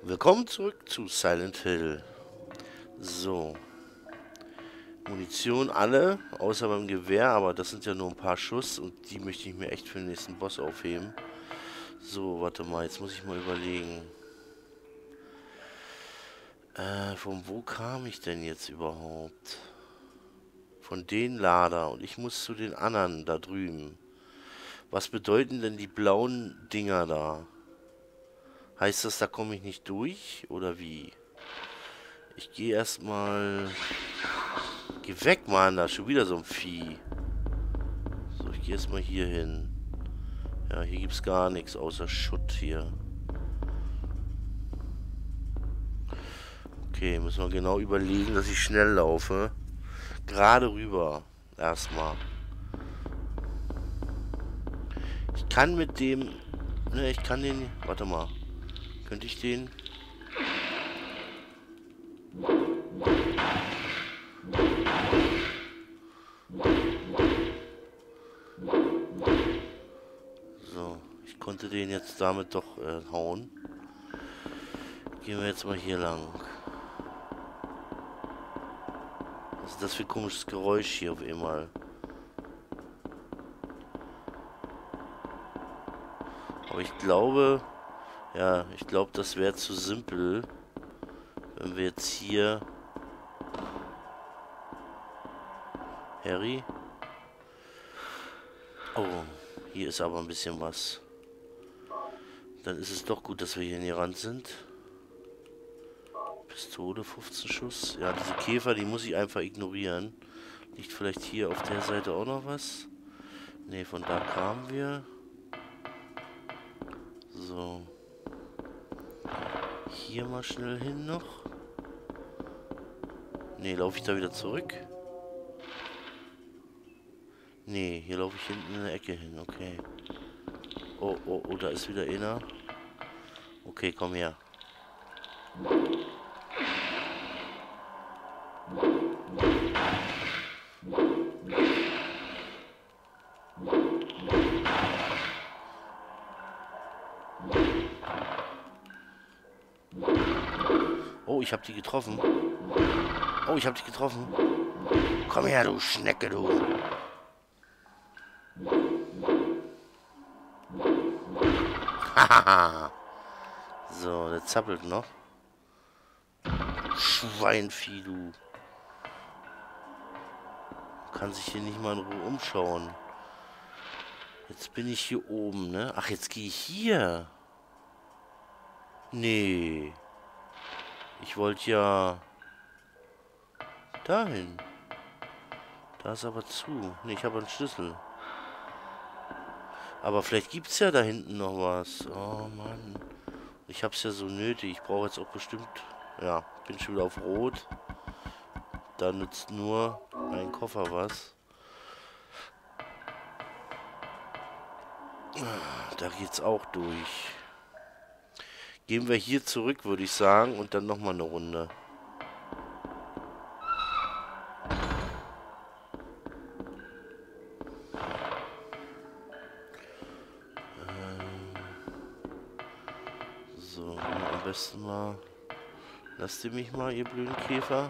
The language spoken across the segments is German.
Willkommen zurück zu Silent Hill. So. Munition alle, außer beim Gewehr, aber das sind ja nur ein paar Schuss und die möchte ich mir echt für den nächsten Boss aufheben. So, warte mal, jetzt muss ich mal überlegen. Von wo kam ich denn jetzt überhaupt? Von den Lader und ich muss zu den anderen da drüben. Was bedeuten denn die blauen Dinger da? Heißt das, da komme ich nicht durch oder wie? Ich gehe erstmal. Geh weg, Mann, da ist schon wieder so ein Vieh. So, ich gehe erstmal hier hin. Ja, hier gibt's gar nichts außer Schutt hier. Okay, müssen wir genau überlegen, dass ich schnell laufe. Gerade rüber. Erstmal. Ich kann mit dem. Ne, ich kann den. Warte mal. Könnte ich den. So, ich konnte den jetzt damit doch hauen. Gehen wir jetzt mal hier lang. Was ist das für ein komisches Geräusch hier auf einmal? Aber ich glaube, ja, ich glaube, das wäre zu simpel, wenn wir jetzt hier... Harry? Oh, hier ist aber ein bisschen was. Dann ist es doch gut, dass wir hier in die Rand sind. Pistole, 15 Schuss. Ja, diese Käfer, die muss ich einfach ignorieren. Liegt vielleicht hier auf der Seite auch noch was? Ne, von da kamen wir. So. Hier mal schnell hin noch. Ne, laufe ich da wieder zurück? Ne, hier laufe ich hinten in der Ecke hin, okay. Oh, oh, oh, da ist wieder einer. Okay, komm her. Oh, ich habe die getroffen. Oh, ich habe dich getroffen. Komm her, du Schnecke, du. Hahaha. So, der zappelt noch. Schweinvieh, du. Kann sich hier nicht mal in Ruhe umschauen. Jetzt bin ich hier oben, ne? Ach, jetzt gehe ich hier. Nee. Ich wollte ja dahin. Da ist aber zu. Nee, ich habe einen Schlüssel. Aber vielleicht gibt es ja da hinten noch was. Oh Mann. Ich hab's ja so nötig. Ich brauche jetzt auch bestimmt... Ja, bin schon wieder auf Rot. Da nützt nur ein Koffer was. Da geht's auch durch. Gehen wir hier zurück, würde ich sagen. Und dann nochmal eine Runde. So, am besten mal... Lasst ihr mich mal, ihr blöden Käfer.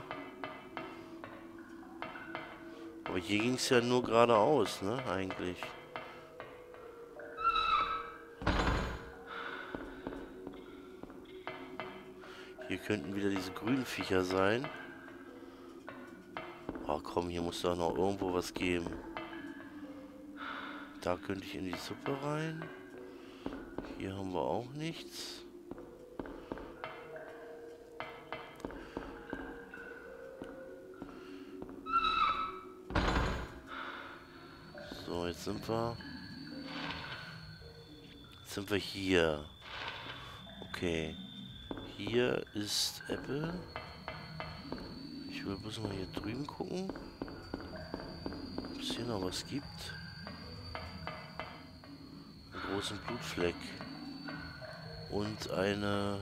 Aber hier ging es ja nur geradeaus, ne? Eigentlich. Hier könnten wieder diese grünen Viecher sein. Oh komm, hier muss doch noch irgendwo was geben. Da könnte ich in die Suppe rein. Hier haben wir auch nichts. So, jetzt sind wir hier. Okay. Hier ist Apple. Ich will bloß mal hier drüben gucken, ob es hier noch was gibt. Einen großen Blutfleck. Und eine...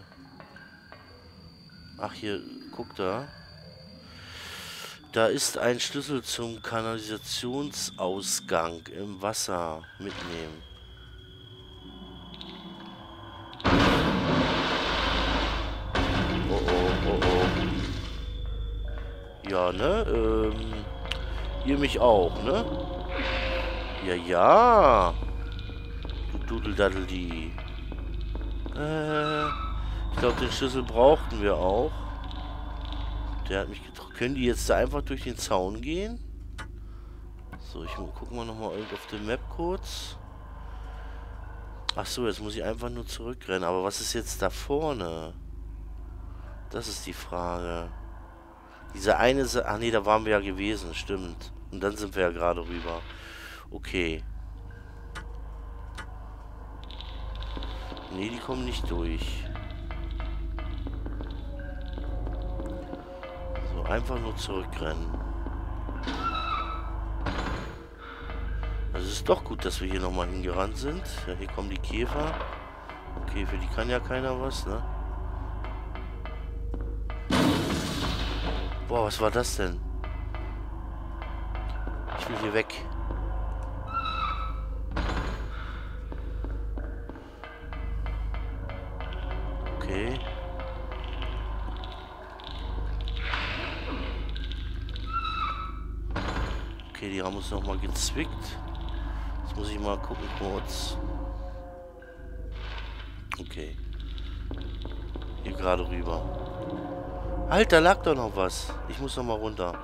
Ach, hier, guck da. Da ist ein Schlüssel zum Kanalisationsausgang im Wasser. Mitnehmen. ja, ne? Ihr mich auch, ne? Ja, ja. Du Dudeldaddel-die. Ich glaube, den Schlüssel brauchten wir auch. Der hat mich getroffen. Können die jetzt da einfach durch den Zaun gehen? So, gucken wir nochmal auf der Map kurz. Ach so, jetzt muss ich einfach nur zurückrennen. Aber was ist jetzt da vorne? Das ist die Frage. Diese eine... Ach nee, da waren wir ja gewesen, stimmt. Und dann sind wir ja gerade rüber. Okay. Nee, die kommen nicht durch. So, einfach nur zurückrennen. Also es ist doch gut, dass wir hier nochmal hingerannt sind. Ja, hier kommen die Käfer. Okay, für die kann ja keiner was, ne? Boah, was war das denn? Ich will hier weg. Okay. Okay, die haben uns nochmal gezwickt. Jetzt muss ich mal gucken kurz. Okay. Hier gerade rüber. Halt, da lag doch noch was. Ich muss noch mal runter.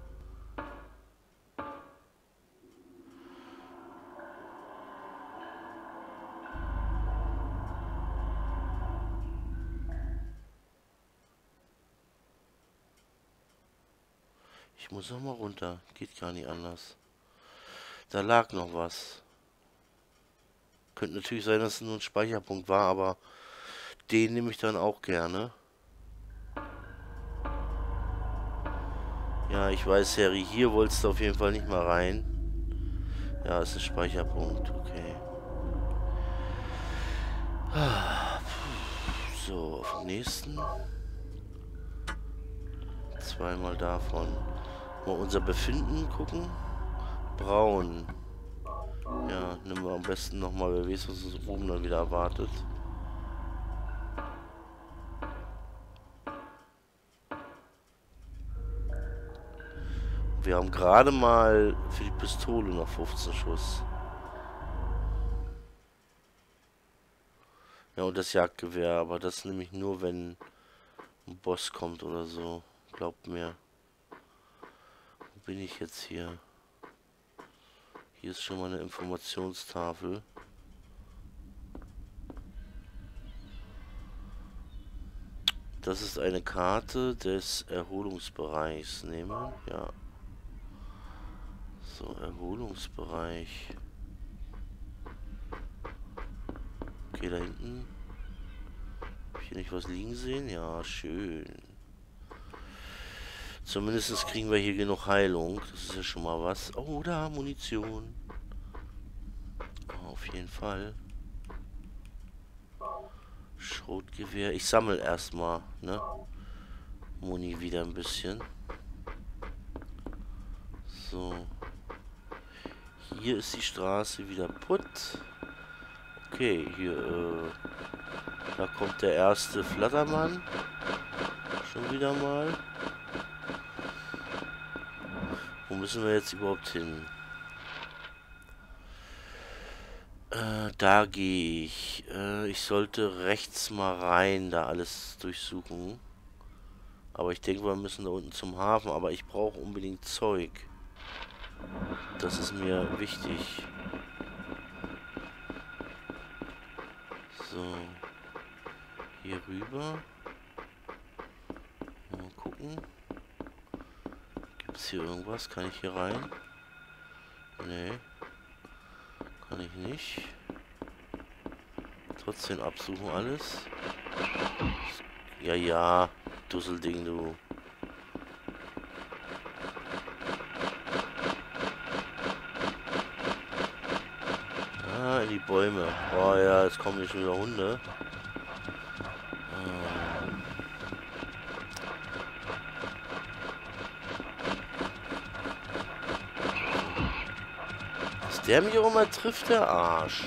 Ich muss noch mal runter. Geht gar nicht anders. Da lag noch was. Könnte natürlich sein, dass es nur ein Speicherpunkt war, aber den nehme ich dann auch gerne. Ja, ich weiß, Harry, hier wolltest du auf jeden Fall nicht mal rein. Ja, ist ein Speicherpunkt, okay. So, auf den nächsten. Zweimal davon. Mal unser Befinden gucken. Braun. Ja, nehmen wir am besten nochmal, wer weiß, was uns oben dann wieder erwartet. Wir haben gerade mal für die Pistole noch 15 Schuss. Ja, und das Jagdgewehr, aber das nehme ich nur, wenn ein Boss kommt oder so. Glaubt mir. Wo bin ich jetzt hier? Hier ist schon mal eine Informationstafel. Das ist eine Karte des Erholungsbereichs. Nehmen, ja. So, Erholungsbereich. Okay, da hinten. Hab ich hier nicht was liegen sehen? Ja, schön. Zumindest kriegen wir hier genug Heilung. Das ist ja schon mal was. Oh, da Munition. Oh, auf jeden Fall. Schrotgewehr. Ich sammle erstmal, ne? Muni wieder ein bisschen. So. Hier ist die Straße wieder putt. Okay, hier, da kommt der erste Flattermann. Schon wieder mal. Wo müssen wir jetzt überhaupt hin? Da gehe ich. Ich sollte rechts mal rein, da alles durchsuchen. Aber ich denke, wir müssen da unten zum Hafen. Aber ich brauche unbedingt Zeug. Das ist mir wichtig. So. Hier rüber. Mal gucken. Gibt es hier irgendwas? Kann ich hier rein? Nee. Kann ich nicht. Trotzdem absuchen alles. Ja, ja. Dusselding, du. Ah, in die Bäume. Oh ja, jetzt kommen hier schon wieder Hunde. Dass der mich auch immer trifft, der Arsch.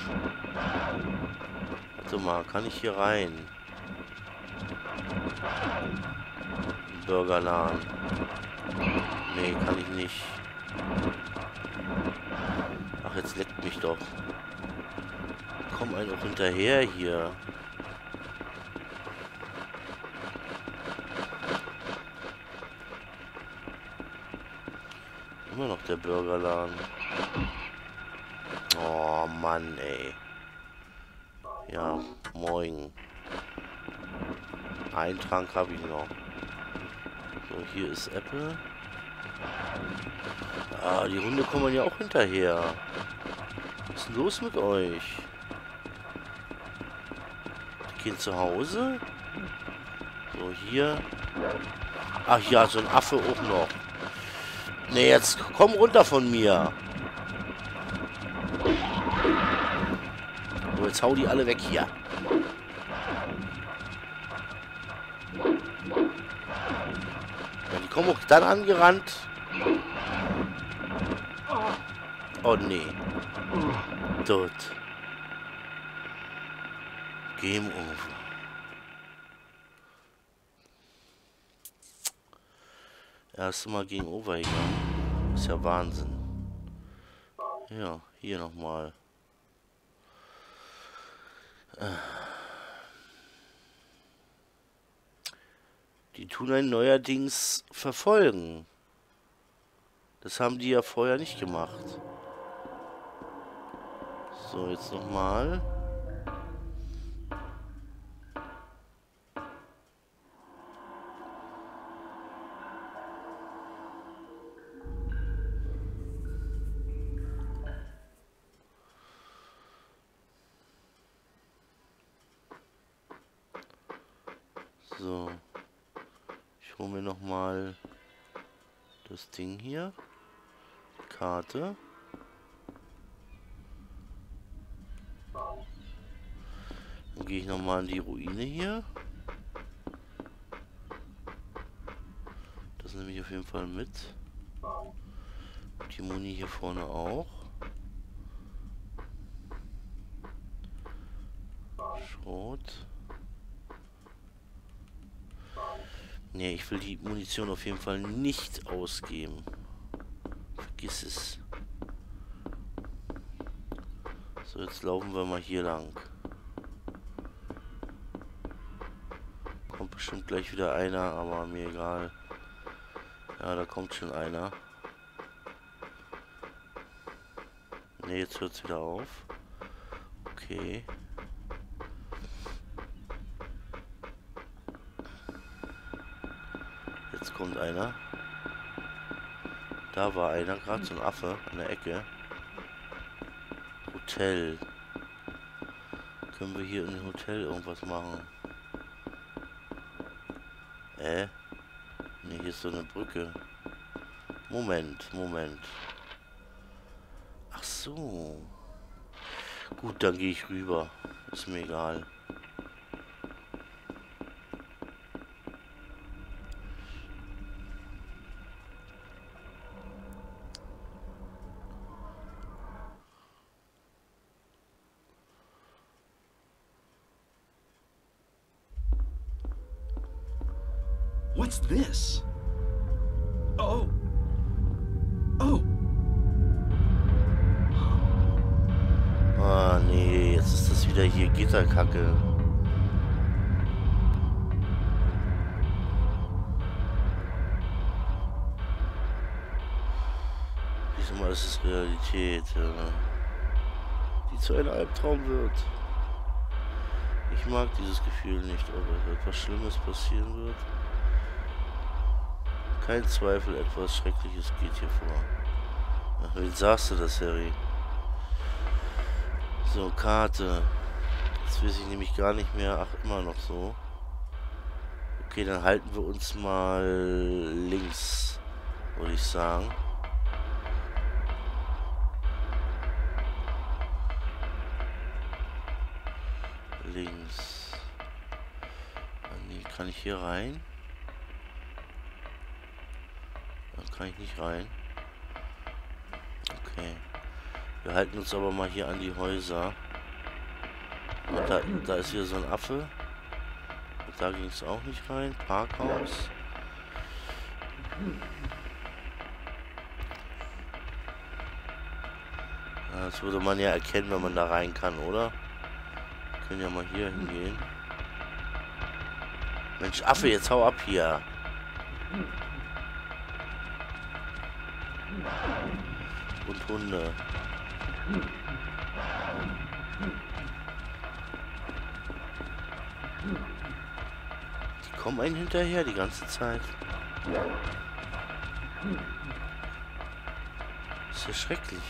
Warte mal, kann ich hier rein? Burgerladen. Nee, kann ich nicht. Ach, jetzt leckt mich doch. Komm einen auch hinterher hier. Immer noch der Burgerladen. Oh Mann, ey. Ja, moin. Einen Trank habe ich noch. So, hier ist Apple. Ah, die Hunde kommen ja auch hinterher. Was ist denn los mit euch? Die gehen zu Hause? So, hier. Ach ja, so ein Affe auch noch. Ne, jetzt komm runter von mir. So, jetzt hau die alle weg hier. Ja, die kommen auch dann angerannt. Oh nee. Tot. Game over. Erst mal Game over gegangen. Ist ja Wahnsinn. Ja, hier nochmal. Die tun einen neuerdings verfolgen. Das haben die ja vorher nicht gemacht. So, jetzt nochmal. So. Ich hole mir nochmal das Ding hier. Karte. Dann gehe ich nochmal in die Ruine hier. Das nehme ich auf jeden Fall mit. Die Muni hier vorne auch. Schrot. Ne, ich will die Munition auf jeden Fall nicht ausgeben. Vergiss es. So, jetzt laufen wir mal hier lang. Kommt bestimmt gleich wieder einer, aber mir egal. Ja, da kommt schon einer. Ne, jetzt hört es wieder auf. Okay. Jetzt kommt einer. Da war einer, gerade so ein Affe an der Ecke. Hotel. Können wir hier in dem Hotel irgendwas machen? Ne, hier ist so eine Brücke. Moment. Ach so. Gut, dann gehe ich rüber. Ist mir egal. What's this? Oh. Oh. Ah, nee, jetzt ist das wieder hier Gitterkacke. Diesmal ist es Realität, die zu einem Albtraum wird. Ich mag dieses Gefühl nicht, ob etwas Schlimmes passieren wird. Kein Zweifel, etwas Schreckliches geht hier vor. Ach, wen sagst du das, Harry? So, Karte. Jetzt weiß ich nämlich gar nicht mehr. Ach, immer noch so. Okay, dann halten wir uns mal links, würde ich sagen. Links. Nee, kann ich hier rein? Da kann ich nicht rein. Okay. Wir halten uns aber mal hier an die Häuser. Und da ist hier so ein Affe. Und da ging es auch nicht rein. Parkhaus. Das würde man ja erkennen, wenn man da rein kann, oder? Wir können ja mal hier hingehen. Mensch, Affe, jetzt hau ab hier. Und Hunde. Die kommen einen hinterher die ganze Zeit. Das ist ja schrecklich.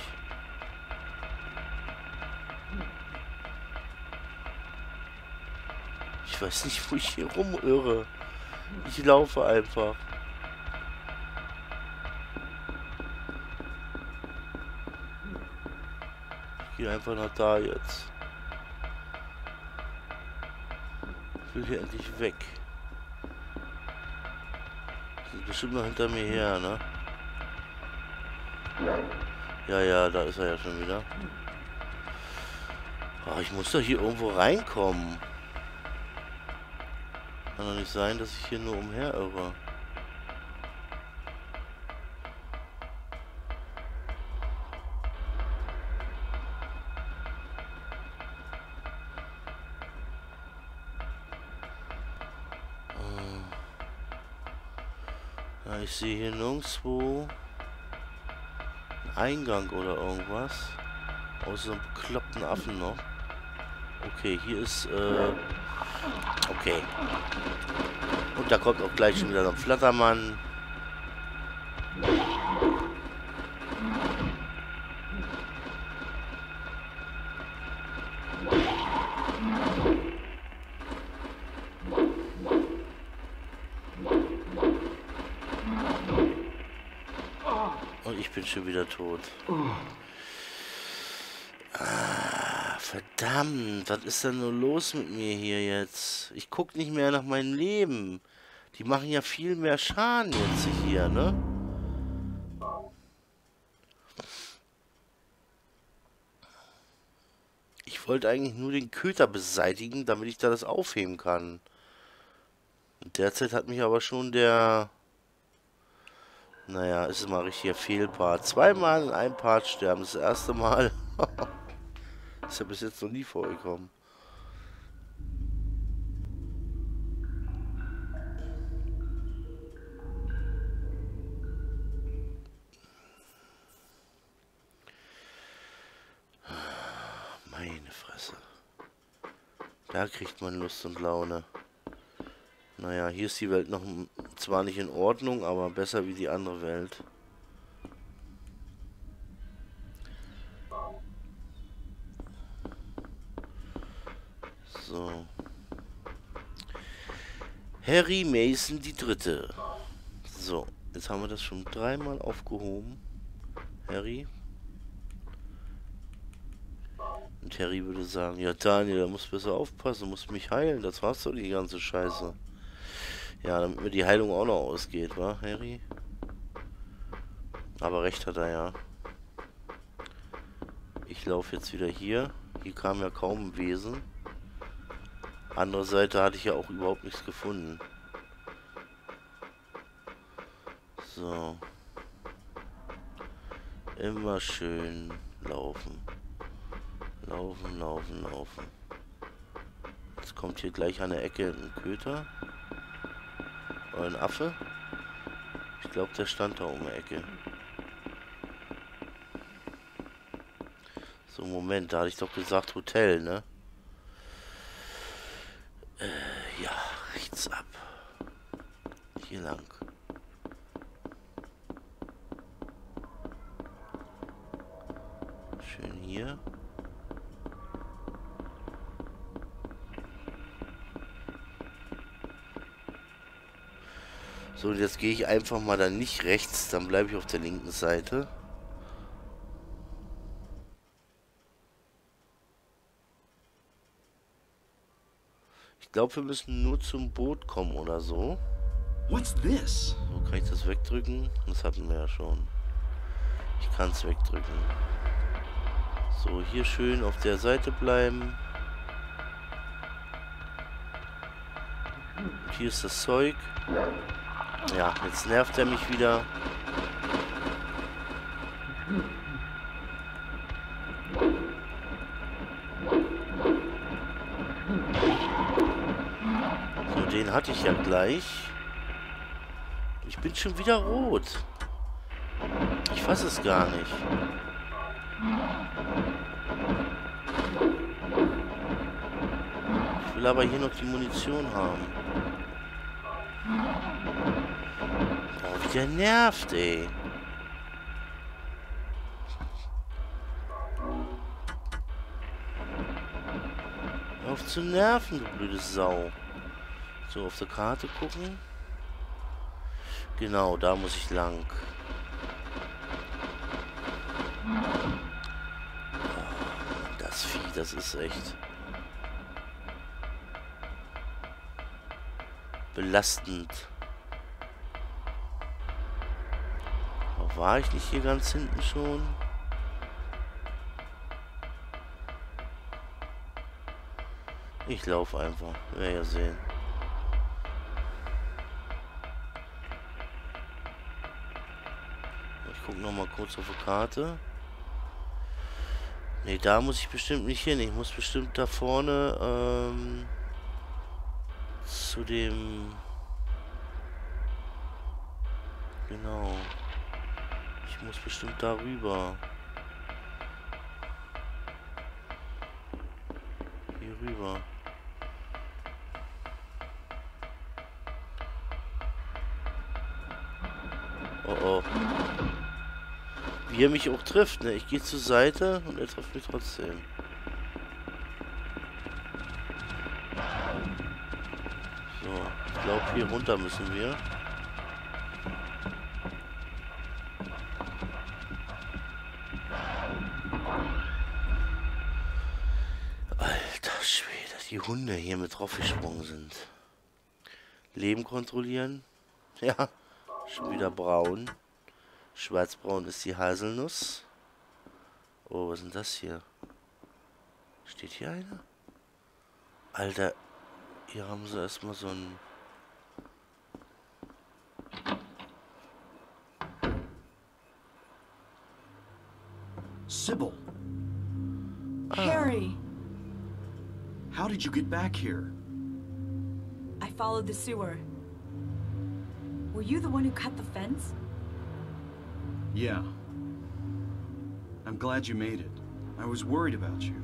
Ich weiß nicht, wo ich hier rumirre. Ich laufe einfach. Ich gehe einfach nach da jetzt. Ich will hier endlich weg. Die sind bestimmt noch hinter mir her, ne? Ja, ja, da ist er ja schon wieder. Oh, ich muss doch hier irgendwo reinkommen. Kann doch nicht sein, dass ich hier nur umherirre. Ja, ich sehe hier nirgendwo einen Eingang oder irgendwas. Außer einem bekloppten Affen noch. Okay, hier ist, okay. Und da kommt auch gleich schon wieder so ein Flattermann. Und ich bin schon wieder tot. Verdammt, was ist denn nur los mit mir hier jetzt? Ich guck nicht mehr nach meinem Leben. Die machen ja viel mehr Schaden jetzt hier, ne? Ich wollte eigentlich nur den Köter beseitigen, damit ich da das aufheben kann. Und derzeit hat mich aber schon der... Naja, ist mal richtiger Fehlpart. Zweimal in einem Part sterben. Das erste Mal. Ist ja bis jetzt noch nie vorgekommen. Meine Fresse. Da kriegt man Lust und Laune. Naja, hier ist die Welt noch zwar nicht in Ordnung, aber besser wie die andere Welt. So. Harry Mason die Dritte. So, jetzt haben wir das schon dreimal aufgehoben. Harry. Und Harry würde sagen, ja Daniel, da musst du besser aufpassen, du musst mich heilen, das war's doch die ganze Scheiße. Ja, damit mir die Heilung auch noch ausgeht, wa, Harry? Aber recht hat er ja. Ich laufe jetzt wieder hier. Hier kam ja kaum ein Wesen. Andere Seite hatte ich ja auch überhaupt nichts gefunden. So. Immer schön laufen. Laufen, laufen, laufen. Jetzt kommt hier gleich an der Ecke ein Köter. Oder ein Affe. Ich glaube, der stand da um die Ecke. So, Moment, da hatte ich doch gesagt Hotel, ne? Ja, rechts ab. Hier lang. Schön hier. So, und jetzt gehe ich einfach mal dann nicht rechts, dann bleibe ich auf der linken Seite. Ich glaube, wir müssen nur zum Boot kommen oder so. What's this? So, kann ich das wegdrücken? Das hatten wir ja schon. Ich kann es wegdrücken. So, hier schön auf der Seite bleiben. Und hier ist das Zeug. Ja, jetzt nervt er mich wieder. So, den hatte ich ja gleich. Ich bin schon wieder rot. Ich fasse es gar nicht. Ich will aber hier noch die Munition haben. Oh, wie der nervt, ey. Hör auf zu nerven, du blöde Sau. So, auf der Karte gucken. Genau, da muss ich lang. Das Vieh, das ist echt belastend. Aber war ich nicht hier ganz hinten schon? Ich laufe einfach. Wir ja sehen. Ich gucke noch mal kurz auf die Karte. Ne, da muss ich bestimmt nicht hin. Ich muss bestimmt da vorne zu dem... Genau. Ich muss bestimmt da rüber. Hier rüber. Oh oh. Wie er mich auch trifft, ne? Ich gehe zur Seite und er trifft mich trotzdem. So, ich glaube hier runter müssen wir. Alter Schwede, die Hunde hier mit draufgesprungen sind. Leben kontrollieren. Ja, schon wieder braun. Schwarzbraun ist die Haselnuss. Oh, was ist denn das hier? Steht hier einer? Alter, hier haben sie erstmal so ein... Sybil, Harry, how did you get back here? I followed the sewer. Were you the one who cut the fence? Yeah. I'm glad you made it. I was worried about you.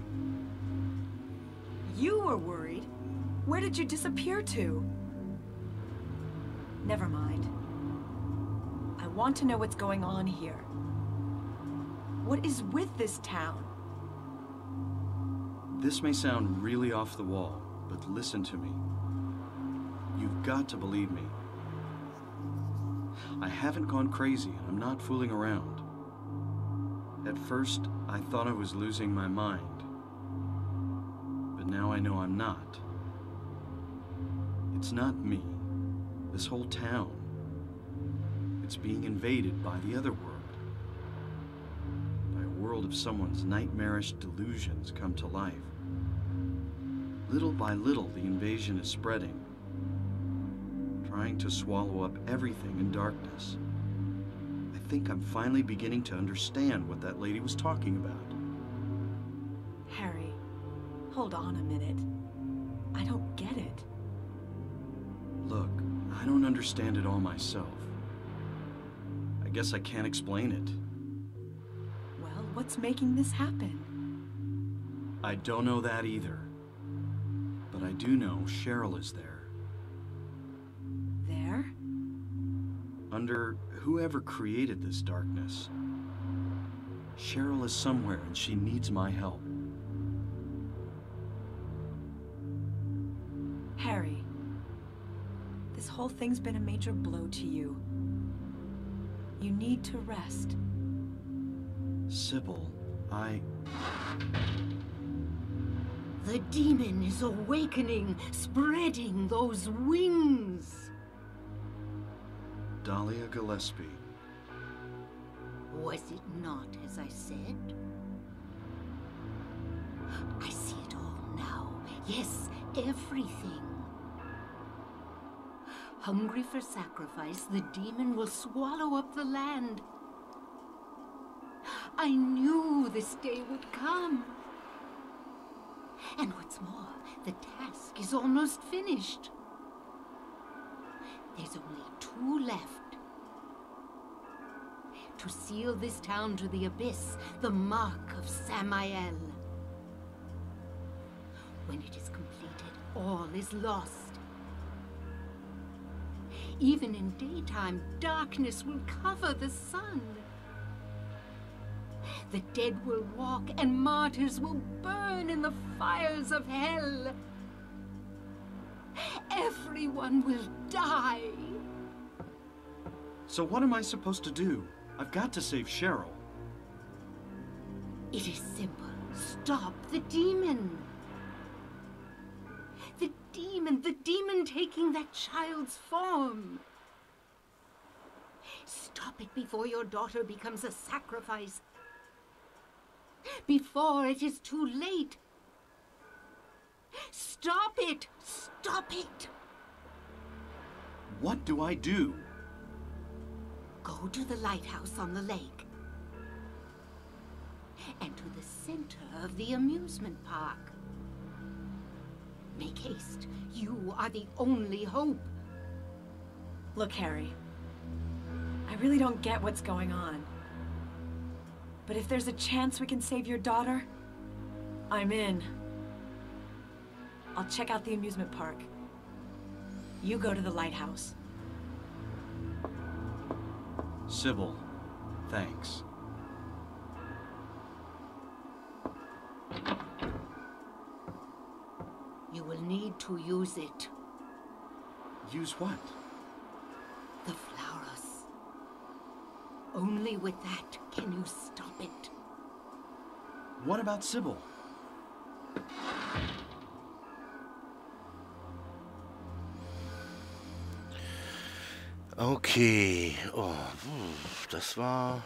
You were worried? Where did you disappear to? Never mind. I want to know what's going on here. What is with this town? This may sound really off the wall, but listen to me. You've got to believe me. I haven't gone crazy, and I'm not fooling around. At first, I thought I was losing my mind. But now I know I'm not. It's not me. This whole town. It's being invaded by the other world. By a world of someone's nightmarish delusions come to life. Little by little, the invasion is spreading. Trying to swallow up everything in darkness. I think I'm finally beginning to understand what that lady was talking about. Harry, hold on a minute. I don't get it. Look, I don't understand it all myself. I guess I can't explain it. Well, what's making this happen? I don't know that either. But I do know Cheryl is there. There? Under whoever created this darkness. Cheryl is somewhere and she needs my help. Harry, this whole thing's been a major blow to you. You need to rest. Sybil, The demon is awakening, spreading those wings. Dahlia Gillespie. Was it not as I said? I see it all now. Yes, everything. Hungry for sacrifice, the demon will swallow up the land. I knew this day would come. And what's more, the task is almost finished. There's only 2 left. To seal this town to the abyss, the mark of Samael. When it is completed, all is lost. Even in daytime, darkness will cover the sun. The dead will walk, and martyrs will burn in the fires of hell. Everyone will die. So what am I supposed to do? I've got to save Cheryl. It is simple. Stop the demon. The demon taking that child's form. Stop it before your daughter becomes a sacrifice. Before it is too late. Stop it! Stop it! What do I do? Go to the lighthouse on the lake. And to the center of the amusement park. Make haste. You are the only hope. Look, Harry. I really don't get what's going on. But if there's a chance we can save your daughter, I'm in. I'll check out the amusement park. You go to the lighthouse. Sybil, thanks. You will need to use it. Use what? The flowers. Only with that can you stop it. What about Sybil? Okay. Oh, das war...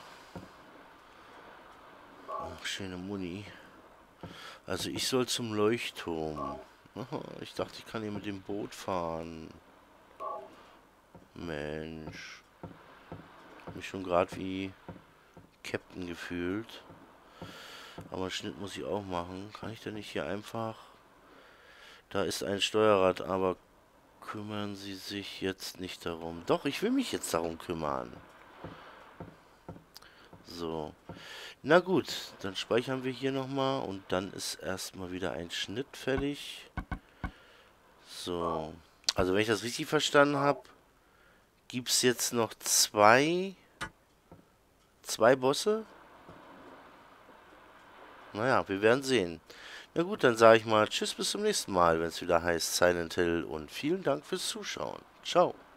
Oh, schöne Muni. Also ich soll zum Leuchtturm. Aha, ich dachte, ich kann hier mit dem Boot fahren. Mensch. Hab mich schon gerade wie Captain gefühlt. Aber Schnitt muss ich auch machen. Kann ich denn nicht hier einfach... Da ist ein Steuerrad, aber kümmern Sie sich jetzt nicht darum. Doch, ich will mich jetzt darum kümmern. So. Na gut, dann speichern wir hier nochmal und dann ist erstmal wieder ein Schnitt fällig. So. Also wenn ich das richtig verstanden habe, gibt es jetzt noch zwei Bosse. Naja, wir werden sehen. Na gut, dann sage ich mal Tschüss, bis zum nächsten Mal, wenn es wieder heißt Silent Hill und vielen Dank fürs Zuschauen. Ciao.